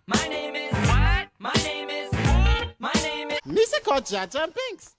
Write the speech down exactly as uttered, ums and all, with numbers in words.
My name is what? My name is what? My name is Music or Jaja and Pinks.